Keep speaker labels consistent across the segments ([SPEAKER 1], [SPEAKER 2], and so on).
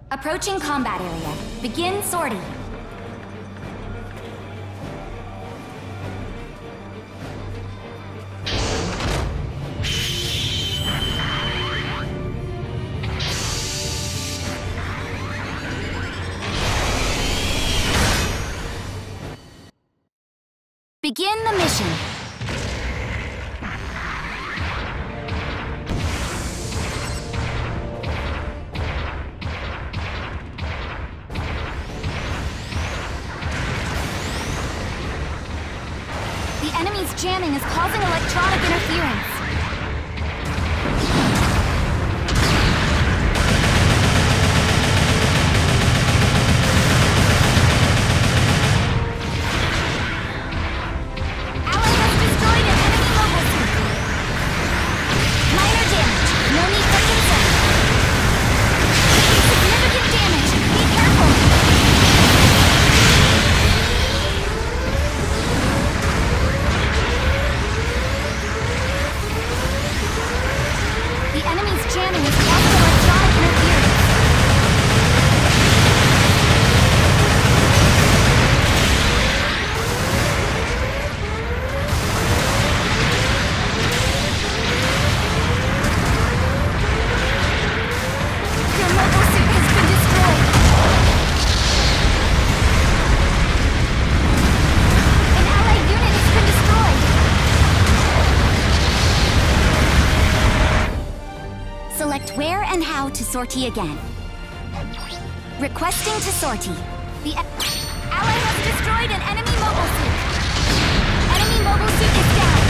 [SPEAKER 1] Approaching combat area. Begin sortie. Begin the mission. The enemy's jamming is causing electronic interference. Select where and how to sortie again. Requesting to sortie. The ally has destroyed an enemy mobile suit. Enemy mobile suit is down.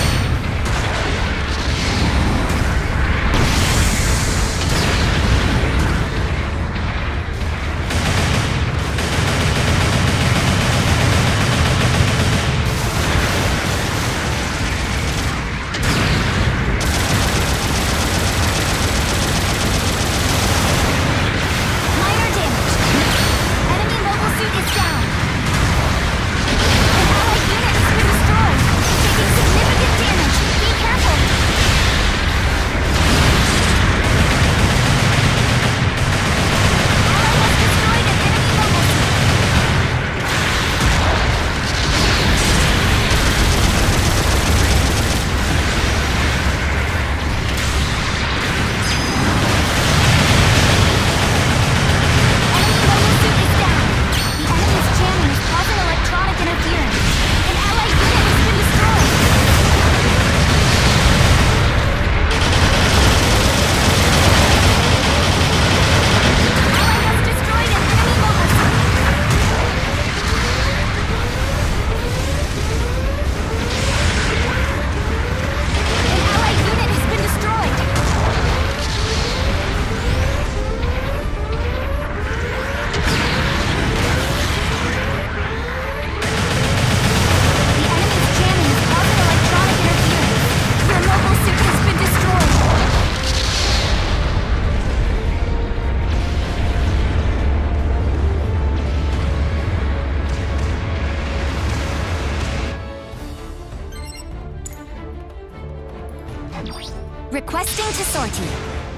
[SPEAKER 1] Requesting to sortie.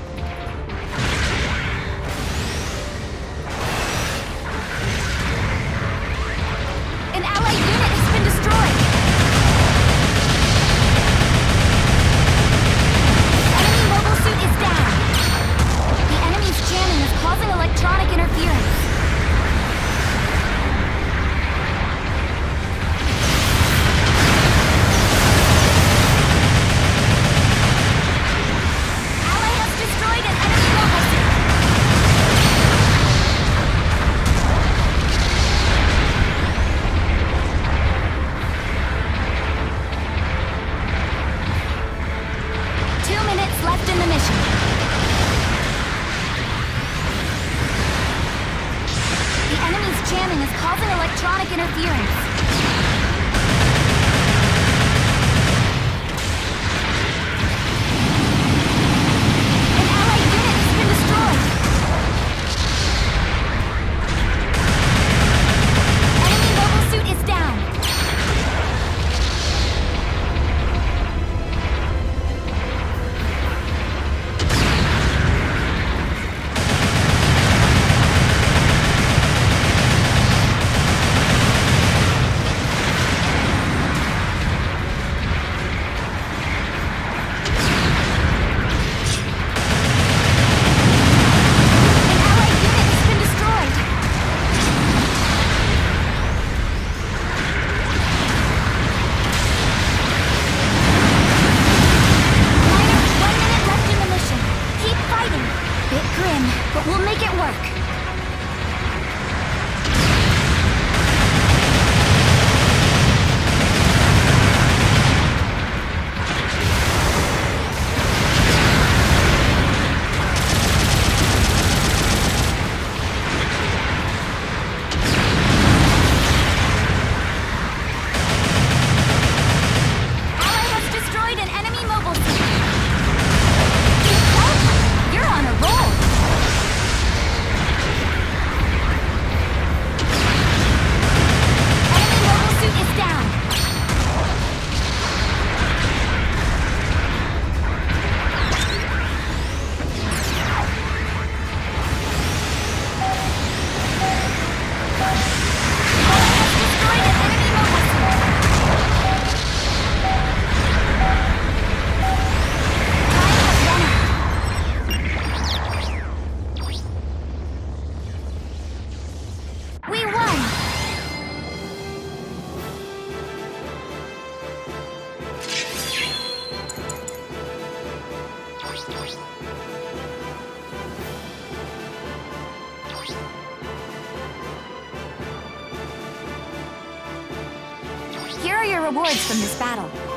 [SPEAKER 1] An allied unit has been destroyed! Enemy mobile suit is down! The enemy's jamming is causing electronic interference. Left in the mission. The enemy's jamming is causing electronic interference. An allied unit has been destroyed. Enemy mobile suit is down. work. Here are your rewards from this battle.